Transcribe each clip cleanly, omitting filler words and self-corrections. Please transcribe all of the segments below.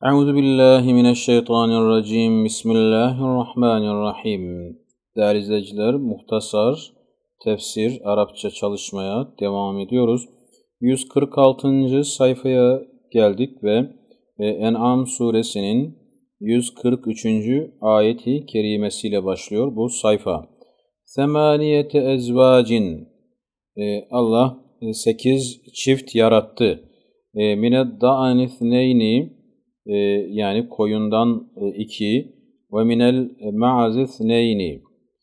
Euzu billahi mineşşeytanirracim. Bismillahirrahmanirrahim. Değerli izleyiciler, muhtasar tefsir Arapça çalışmaya devam ediyoruz. 146. sayfaya geldik ve En'am suresinin 143. ayeti kerimesiyle başlıyor bu sayfa. Semaniyete ezvacin. Allah 8 çift yarattı. Mined da'anithneyni, yani koyundan 2 ve minel ma'azith neyni,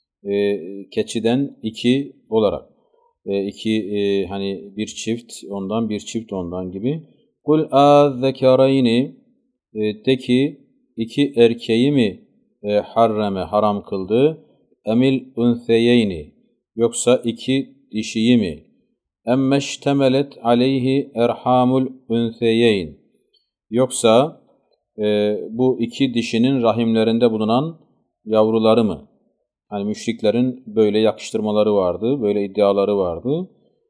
keçiden 2 olarak, iki hani bir çift ondan bir çift ondan gibi. Kul azzekareyni, de ki iki erkeği mi haram kıldı, emil unseyeyni, yoksa iki dişiyi mi, emmeştemelet aleyhi erhamul unseyeyn, yoksa bu iki dişinin rahimlerinde bulunan yavruları mı? Hani müşriklerin böyle yakıştırmaları vardı, böyle iddiaları vardı.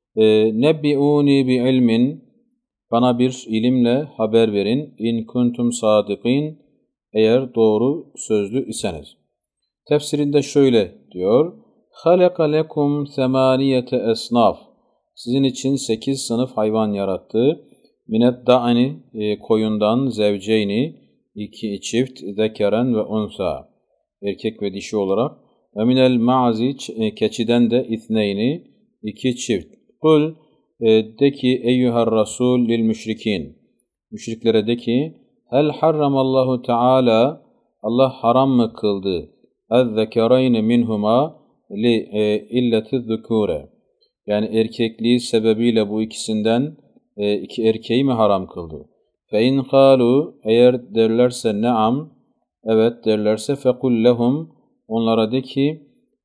Nebbi'uni bi ilmin, bana bir ilimle haber verin. İn kuntum sadikin, eğer doğru sözlü iseniz. Tefsirinde şöyle diyor. Halaka lekum semaniyete esnaf, sizin için 8 sınıf hayvan yarattı. Minet da'ani, koyundan, zevceyni, iki çift, zekeren ve unsa, erkek ve dişi olarak. Ve minel ma'zi, keçiden de ithneyni, iki çift. Kul, de ki eyyuhar rasul lil müşrikin, müşriklere de ki hel harramallahu teala, Allah haram mı kıldı, ezzekereyni minhuma li illeti zükure, yani erkekliği sebebiyle bu ikisinden iki erkeği mi haram kıldı? فَاِنْ قَالُوا, eğer derlerse ne'am, evet derlerse فَقُلْ لَهُمْ, onlara de ki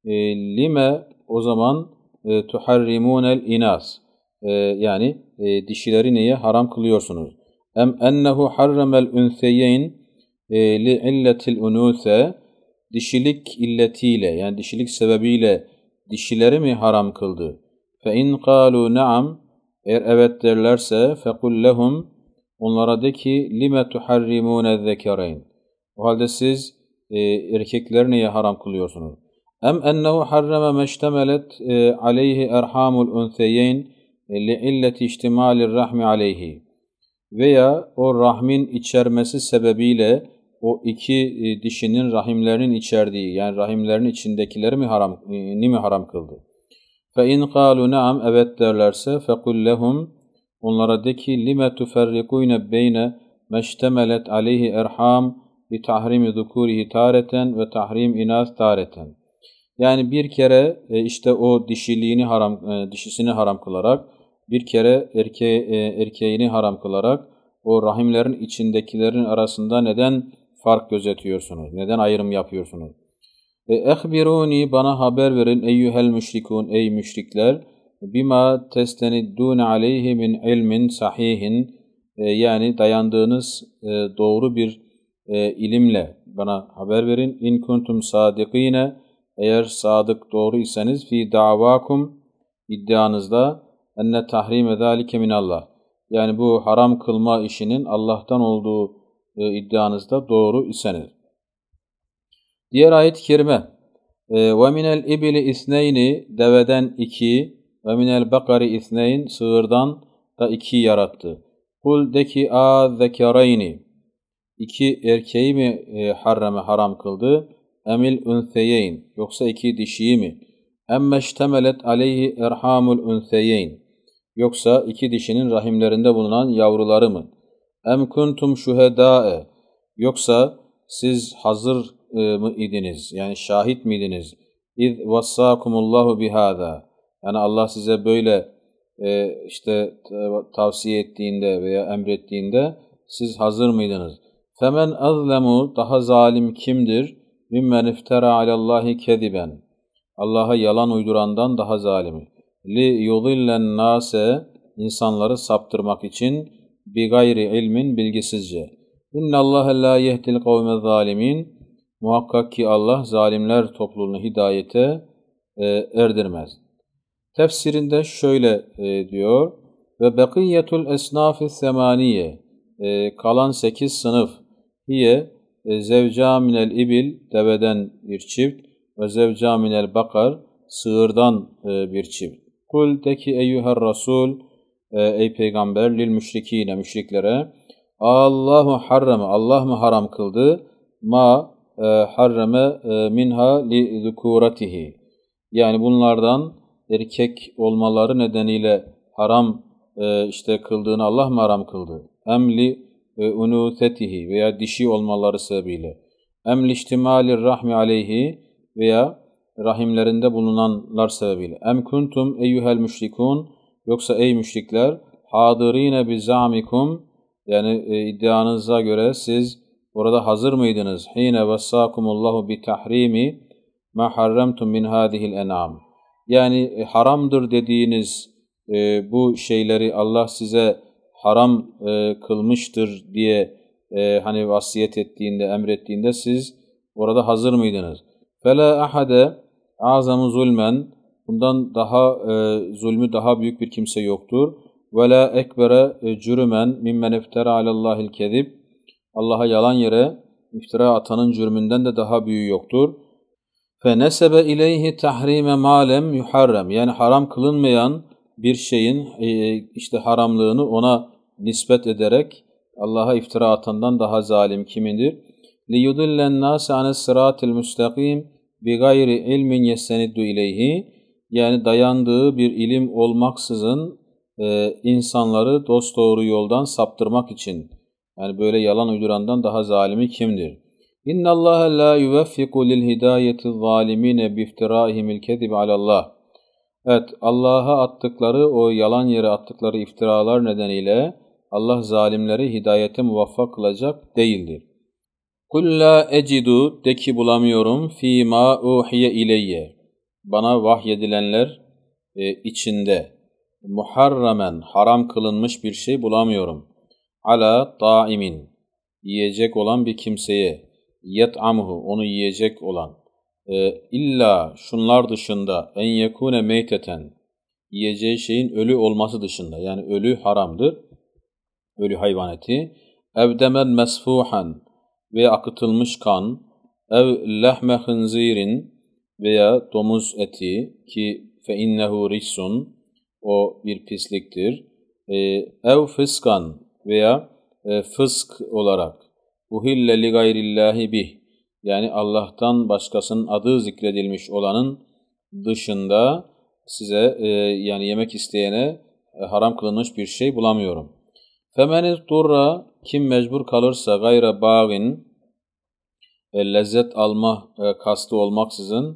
lime, o zaman تُحَرِّمُونَ الْاِنَاسِ, yani dişileri niye haram kılıyorsunuz? اَمْ اَنَّهُ حَرَّمَ الْاُنْثَيَيْنِ لِعِلَّةِ الْاُنُوثَ, dişilik illetiyle, yani dişilik sebebiyle dişileri mi haram kıldı? فَاِنْ قَالُوا نَعَمْ, eğer evet derlerse فَقُلْ لَهُمْ, onlara de ki لِمَ تُحَرِّمُونَ الذَّكَرَيْنِ, o halde siz erkekleri niye haram kılıyorsunuz? اَمْ اَنَّهُ حَرَّمَ مَشْتَمَلَتْ عَلَيْهِ اَرْحَامُ الْاُنْثَيَيْنِ لِعِلَّةِ اِجْتِمَالِ الرَّحْمِ عَلَيْهِ, veya o rahmin içermesi sebebiyle o iki dişinin rahimlerinin içerdiği, yani rahimlerin içindekileri mi haram kıldı? فَاِنْ قَالُوا نَعَمْ, evet derlerse فَقُلْ لَهُمْ, onlara de ki لِمَ تُفَرِّقُينَ بَيْنَ مَشْتَمَلَتْ عَلَيْهِ اَرْحَامِ بِتَحْرِيمِ ذُكُورِهِ تَارَةً وَتَحْرِيمِ اِنَاثِ تَارَةً, yani bir kere işte o dişisini haram kılarak, bir kere erkeğini haram kılarak o rahimlerin içindekilerin arasında neden fark gözetiyorsunuz? Neden ayrım yapıyorsunuz? Ehbiruni, bana haber verin eyyuhel müşrikun, ey müşrikler, bima testeniddûne aleyhi min ilmin sahihin, yani dayandığınız doğru bir ilimle bana haber verin. İn kuntum sadikine, eğer sadık doğru iseniz, fi davakum, iddianızda, enne tahrime zâlike minallah, yani bu haram kılma işinin Allah'tan olduğu iddianızda doğru iseniz. Diğer ayet-i kerime, وَمِنَ الْاِبِلِ اِثْنَيْنِ, deveden 2, وَمِنَ الْبَقَرِ اِثْنَيْنِ, sığırdan da 2 yarattı. Kul, de ki اَذَّكَرَيْنِ, iki erkeği mi haram kıldı? Emil unseyeyn, yoksa iki dişiyi mi? Emmeştemelet aleyhi erhamul unseyeyn, yoksa iki dişinin rahimlerinde bulunan yavruları mı? Em kuntum şuhedâe, yoksa siz hazır mı idiniz? Yani şahit miydiniz? İz vassâkumullahu bihâzâ, yani Allah size böyle işte tavsiye ettiğinde veya emrettiğinde siz hazır mıydınız? Femen azlemu, daha zalim kimdir? Mimmen iftara alallahi kediben, Allah'a yalan uydurandan daha zalimi. Li yudillen nase, insanları saptırmak için, bi gayri ilmin, bilgisizce. İnnallâhe lâ yehdil kavme zalimin, muhakkak ki Allah zalimler topluluğunu hidayete erdirmez. Tefsirinde şöyle diyor, ve bekiyetul esnaf-i semaniye, kalan 8 sınıf, hiye zevca minel ibil, deveden bir çift, ve zevca minel bakar, sığırdan bir çift. Kul de ki eyyüher rasul, ey peygamber, lil müşrikine, müşriklere, Allahu harrame, Allah mı haram kıldı? Ma harrame minha li zukuratihi. Yani bunlardan erkek olmaları nedeniyle haram işte kıldığını Allah mı haram kıldı? Emli unûthetihi, veya dişi olmaları sebebiyle. Emli ihtimalir rahmi aleyhi, veya rahimlerinde bulunanlar sebebiyle. Em kuntum eyyuhel müşrikun, yoksa ey müşrikler, hadirine bi zamikum, yani iddianıza göre siz orada hazır mıydınız? Hine vessakumullahu bi tahrimi ma harramtum min hadihil en'am. Yani haramdır dediğiniz bu şeyleri Allah size haram kılmıştır diye hani vasiyet ettiğinde, emrettiğinde siz orada hazır mıydınız? Fela ahade azamu zulmen, bundan daha zulmü daha büyük bir kimse yoktur. Ve la ekbere cürümen mimmen iftara alallahil kezib, Allah'a yalan yere iftira atanın cürmünden de daha büyüğü yoktur. Fe nesebe ileyhi tahrime malem yuharrem, yani haram kılınmayan bir şeyin işte haramlığını ona nispet ederek Allah'a iftira atandan daha zalim kimindir? لِيُضِلَّ النَّاسَ عَنِ الصِّرَاطِ الْمُسْتَقِيمِ بِغَيْرِ عِلْمٍ يَسْتَنِدُّ اِلَيْهِ, yani dayandığı bir ilim olmaksızın insanları dosdoğru yoldan saptırmak için, yani böyle yalan uydurandan daha zalimi kimdir? اِنَّ اللّٰهَ لَا يُوَفِّقُ لِلْهِدَايَةِ الظَّالِمِينَ بِافْتِرَائِهِمِ الْكَذِبِ عَلَى اللّٰهِ. Evet, Allah'a attıkları, o yalan yere attıkları iftiralar nedeniyle Allah zalimleri hidayete muvaffak kılacak değildir. قُلْ لَا اَجِدُ, de ki bulamıyorum, ف۪ي مَا اُوْحِيَ اِلَيَّ, bana vahyedilenler içinde, muharramen, haram kılınmış bir şey bulamıyorum. Ala taimin, yiyecek olan bir kimseye, yet'amhu, onu yiyecek olan, illa şunlar dışında, en yekune meyteten, yiyeceği şeyin ölü olması dışında, yani ölü haramdır, ölü hayvan eti, evdemen mesfuhan, veya akıtılmış kan, ev lehme hınzirin, veya domuz eti, ki fe innehu ricsun, o bir pisliktir, ev fıskan, veya fısk olarak, uhille li gayrillahi bih, yani Allah'tan başkasının adı zikredilmiş olanın dışında size yani yemek isteyene haram kılınmış bir şey bulamıyorum. Femeniz durra, kim mecbur kalırsa gayre bağin, lezzet alma kastı olmaksızın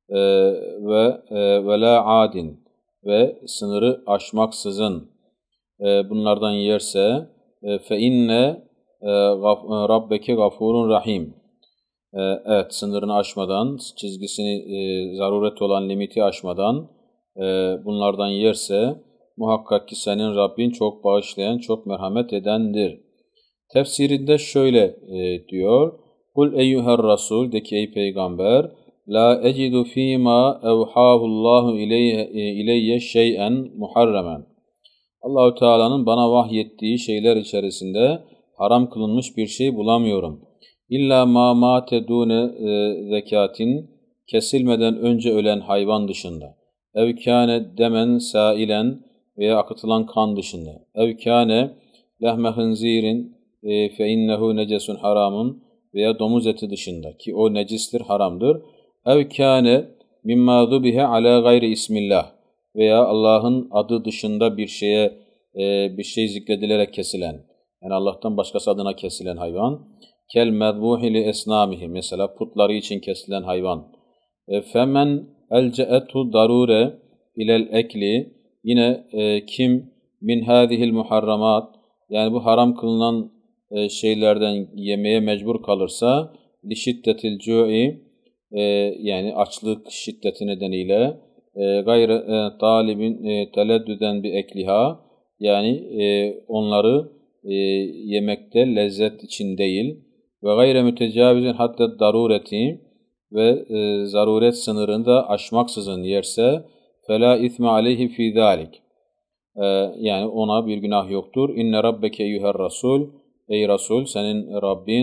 ve la adin, ve sınırı aşmaksızın bunlardan yerse fe inne rabbeke gafurun rahim. Evet, sınırını aşmadan, çizgisini, zaruret olan limiti aşmadan bunlardan yerse muhakkak ki senin Rabbin çok bağışlayan, çok merhamet edendir. Tefsirinde şöyle diyor. Kul eyyuher rasul, de ki ey peygamber, la ecidu fîmâ evhâhullâhu ileyye şey'en muharremen. Allahu Teala'nın bana vahyettiği şeyler içerisinde haram kılınmış bir şey bulamıyorum. İlla ma mâte dûne zekatin, kesilmeden önce ölen hayvan dışında. Ev kâne demen sâilen, veya akıtılan kan dışında. Ev kâne lehme hınzirin fe innehu necesun haramun, veya domuz eti dışında, ki o necistir, haramdır. Ev kâne mimma zubihe ala gayri ismillah, veya Allah'ın adı dışında bir şey zikredilerek kesilen, yani Allah'tan başkası adına kesilen hayvan. Kel medbuhi li esnamihi, mesela putları için kesilen hayvan. Femen elce'etu darure ilel ekli, yine kim min hadihil muharramat, yani bu haram kılınan şeylerden yemeye mecbur kalırsa li şiddetil cu'i, yani açlık şiddeti nedeniyle gayre talibin teleddüden bir ekliha, yani onları yemekte lezzet için değil, ve gayre mütecavizin hatta darureti, ve zaruret sınırını da aşmaksızın yerse fela isme aleyhi fi zalik, yani ona bir günah yoktur. İnne rabbeke eyyuher rasul, ey Rasul, senin Rabbin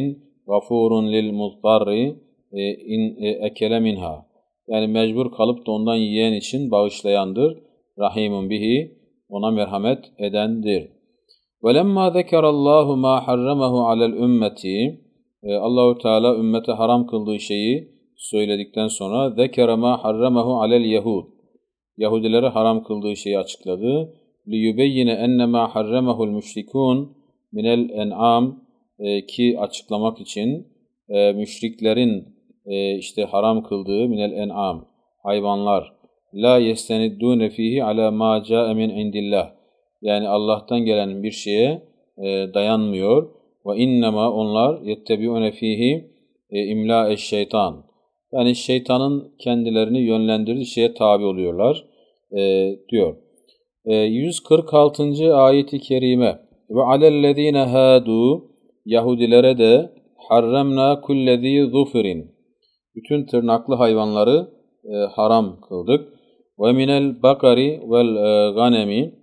gafurun lil muzdarri in ekele minha. Yani mecbur kalıp da ondan yiyen için bağışlayandır. Rahimun bihi, ona merhamet edendir. وَلَمَّا ذَكَرَ اللّٰهُ مَا حَرَّمَهُ عَلَى الْاُمَّةِ Allah-u Teala ümmete haram kıldığı şeyi söyledikten sonra ذَكَرَ مَا حَرَّمَهُ عَلَى الْيَهُودِ Yahudilere haram kıldığı şeyi açıkladı. لِيُبَيِّنَ اَنَّمَا حَرَّمَهُ الْمُشْرِكُونَ مِنَ الْاَنْعَامِ ki açıklamak için müşriklerin işte haram kıldığı minel en'am hayvanlar la yesteniddûne fihi ala ma câe min indillah yani Allah'tan gelen bir şeye dayanmıyor ve innema onlar yettebiûne fihi imlâ şeytan yani şeytanın kendilerini yönlendirdiği şeye tabi oluyorlar diyor. 146. ayeti kerime ve alellezîne hâdû Yahudilere de harramna kullezî zufirin bütün tırnaklı hayvanları haram kıldık. Ve minel bakari vel ganemi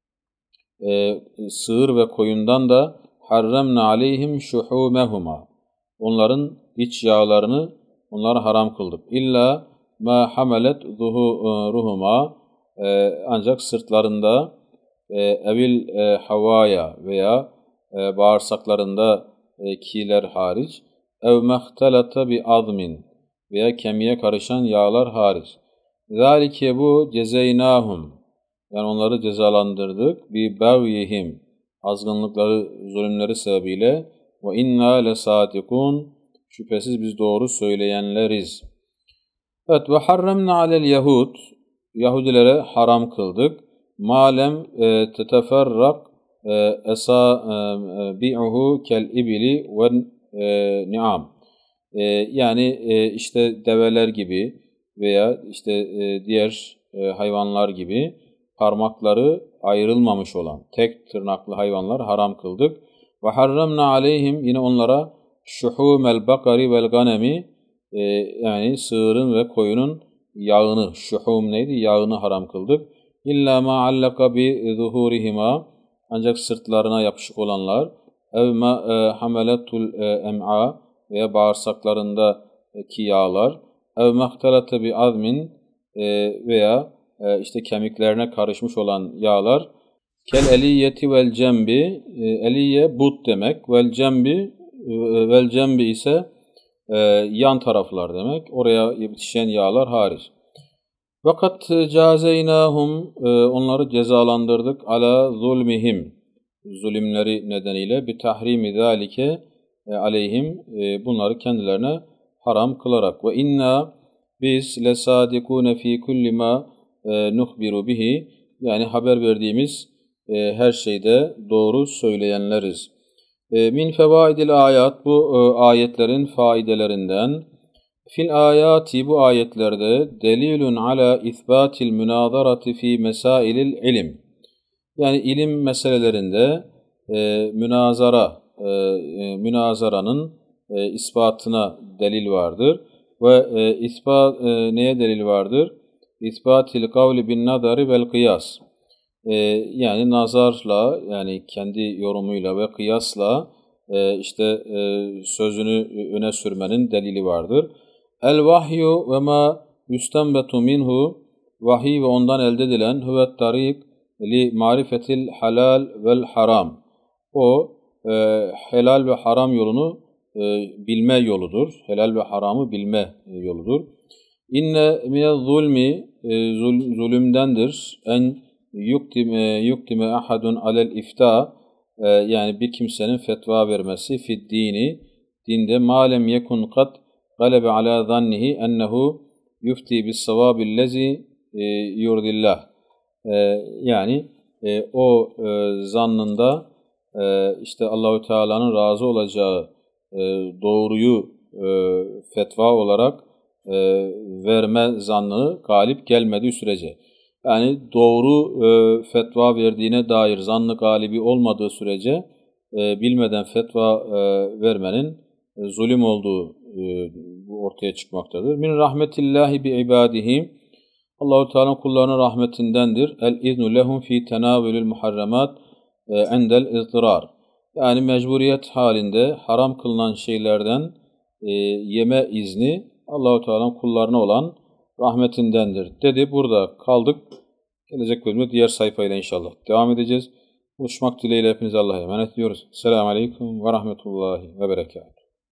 sığır ve koyundan da harramna aleyhim şuhumehuma onların iç yağlarını onlara haram kıldık. İlla ma hamalet zuhuruhuma ancak sırtlarında evil havaya veya bağırsaklarında kiler hariç ev mehtelata bi azmin veya kemiğe karışan yağlar hariç. Zalike bu cezeynahum yani onları cezalandırdık bi bagyihim azgınlıkları, zulümleri sebebiyle ve inna lesadikun şüphesiz biz doğru söyleyenleriz. Evet ve harramna alel yahud Yahudilere haram kıldık. Malem teteferrak esabi'uhu kel ibili ve ni'am. Yani işte develer gibi veya işte diğer hayvanlar gibi parmakları ayrılmamış olan tek tırnaklı hayvanlar haram kıldık. Ve harramna aleyhim yine onlara şuhumel bakari vel ganemi yani sığırın ve koyunun yağını, şuhum neydi? Yağını haram kıldık. İlla ma allaka bi zuhurihima ancak sırtlarına yapışık olanlar ev ma hamaletul em'a veya bağırsaklarındaki yağlar ev mahtelate bi azmin veya işte kemiklerine karışmış olan yağlar kel eliyeti vel cembi eliye but demek vel cembi ise yan taraflar demek. Oraya yetişen yağlar hariç. Fakat cazeynahum onları cezalandırdık ala zulmihim zulümleri nedeniyle bi tahrimi zalike aleyhim bunları kendilerine haram kılarak ve inna biz lesadikune fi kulli ma nuhbiru bihi yani haber verdiğimiz her şeyde doğru söyleyenleriz. Min fevaidil ayat bu ayetlerin faidelerinden fil ayati bu ayetlerde delilun ala isbatil münazarati fi mesailil ilim yani ilim meselelerinde münazaranın ispatına delil vardır ve neye delil vardır? İsbatil kavli bin nazari vel kıyas yani nazarla yani kendi yorumuyla ve kıyasla işte sözünü öne sürmenin delili vardır. El vahyu ve ma yustenbetu minhu vahiy ve ondan elde edilen huvet tarik li marifetil halal vel haram. O helal ve haram yolunu bilme yoludur. Helal ve haramı bilme yoludur. İnne minel zulmi zulümdendir. En yuktime ahadun alel ifta yani bir kimsenin fetva vermesi fid dini dinde malem yekun kat galebe ala zannihi ennehu yufti bis savabillezi yurdillah yani o zannında işte Allahu Teala'nın razı olacağı doğruyu fetva olarak verme zannı galip gelmediği sürece yani doğru fetva verdiğine dair zannı galibi olmadığı sürece bilmeden fetva vermenin zulüm olduğu ortaya çıkmaktadır. Min rahmetillahi bi ibadihi Allahu Teala'nın kullarının rahmetindendir. El iznu lehum fi tenavülül muharramat endel izdirar. Yani mecburiyet halinde haram kılınan şeylerden yeme izni Allahu Teala'nın kullarına olan rahmetindendir dedi. Burada kaldık. Gelecek bölümde diğer sayfayla inşallah devam edeceğiz. Buluşmak dileğiyle hepinize Allah'a emanet ediyoruz. Selamun Aleyküm ve Rahmetullahi ve Berekatuhu.